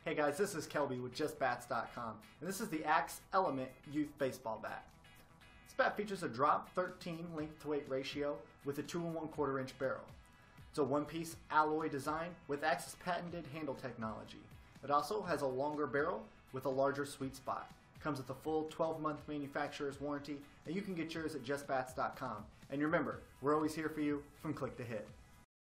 Hey guys, this is Kelby with JustBats.com, and this is the Axe Element Youth Baseball Bat. This bat features a drop 13 length to weight ratio with a 2 1/4 inch barrel. It's a one-piece alloy design with Axe's patented handle technology. It also has a longer barrel with a larger sweet spot. Comes with a full 12-month manufacturer's warranty, and you can get yours at JustBats.com. And remember, we're always here for you from click to hit.